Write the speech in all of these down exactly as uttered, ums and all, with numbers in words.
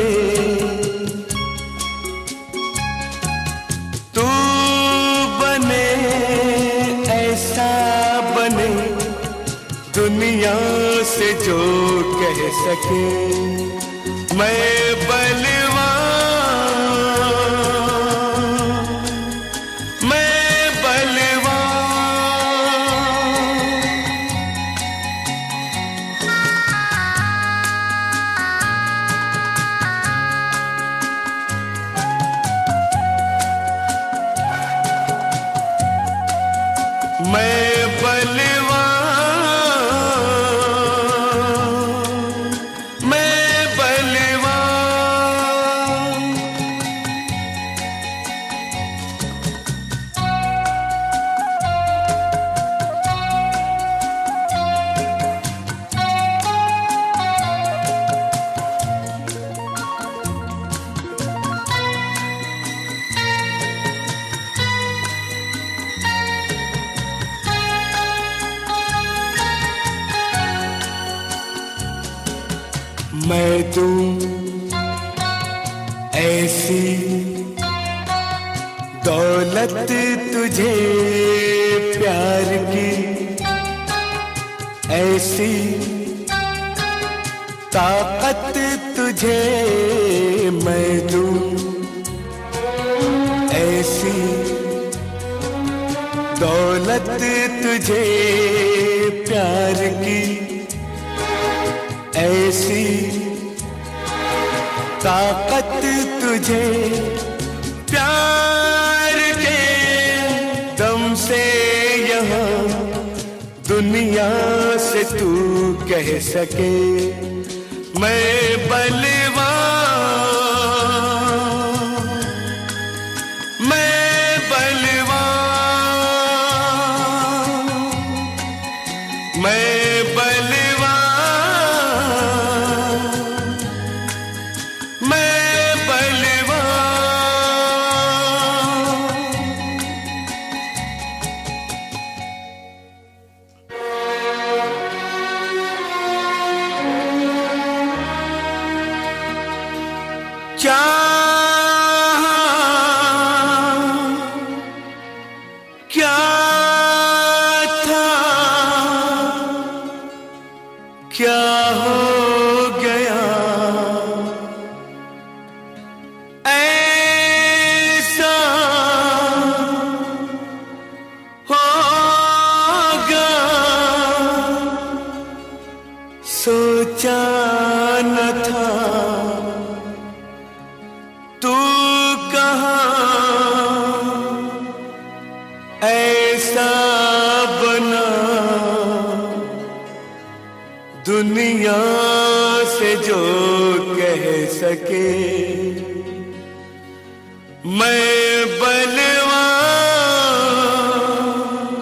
तू बने ऐसा बने दुनिया से जो कह सके मैं बलवान, मैं बलवान, मैं बलवान। मैं दूं ऐसी दौलत तुझे प्यार की, ऐसी ताकत तुझे मैं दूं, ऐसी दौलत तुझे प्यार की, ऐसी ताकत तुझे प्यार के दम से यहाँ दुनिया से तू कह सके मैं बलवान, मैं बलवान, मैं क्या क्या था क्या हो गया ऐसा होगा सोचा न था तू कहाँ ऐसा बना दुनिया से जो कह सके मैं बलवान,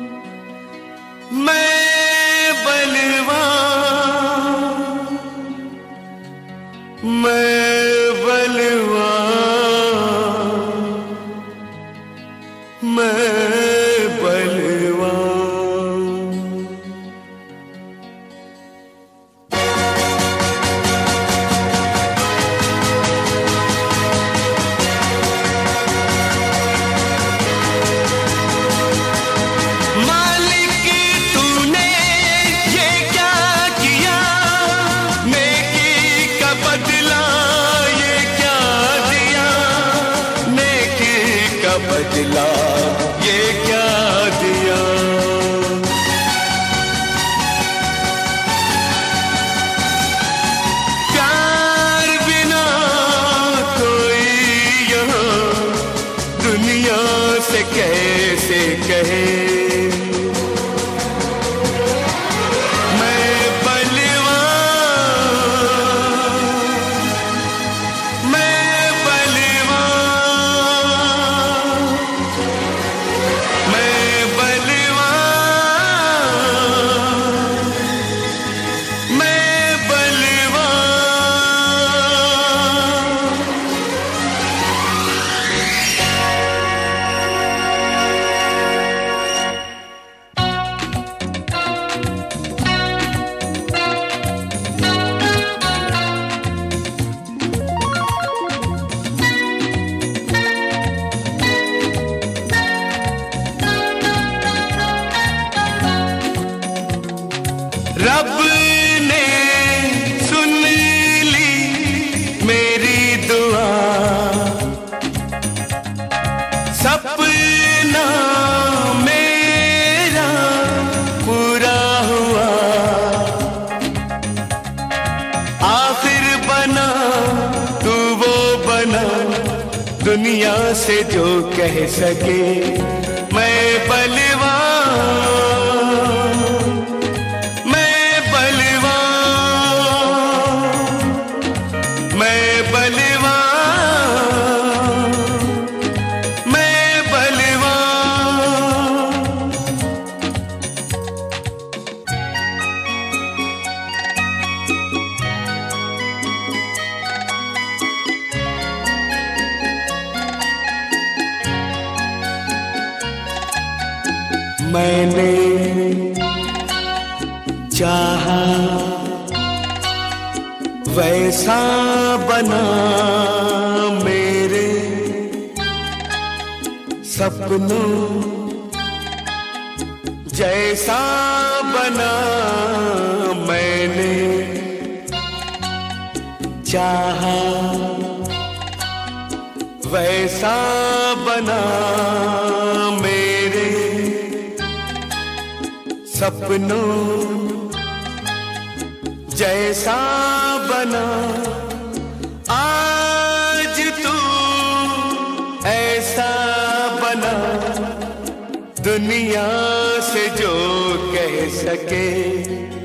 मैं बलवान, मैं मैं बलवान। मालिक तूने ये क्या किया, नेकी का बदला ये क्या दिया, नेकी का बदला ये क्या दिया। प्यार बिना कोई यहाँ दुनिया से कैसे कहे मैं बलवान, मैं बलवान, दुनिया से जो कह सके मैं बलवान, मैं बलवान, मैं बलवान, मैं बलवान। मैंने चाहा वैसा बना मेरे सपनों जैसा बना। मैंने चाहा वैसा बना मेरे सपनों जैसा बना। आज तू ऐसा बना दुनिया से जो कह सके